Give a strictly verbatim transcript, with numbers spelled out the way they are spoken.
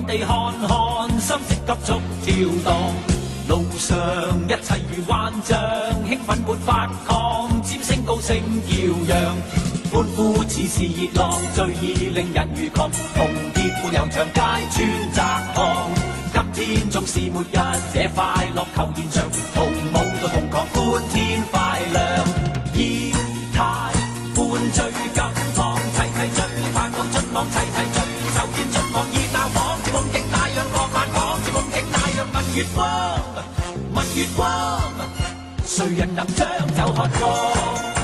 地看看，心息急速跳動。路上一切如幻象，興奮沒法抗，尖聲高聲叫嚷，歡呼似是熱浪，最易令人如狂。紅葉伴遊長街穿窄巷，今天總是末日，這快樂球現場，同舞到同狂，歡天快亮，儀態歡聚近旁，齊齊聚盼望進網，齊齊聚手牽進網，熱鬧仿似夢境那樣浪漫，仿似夢境那樣問月光。問月光，誰人能將就渴望？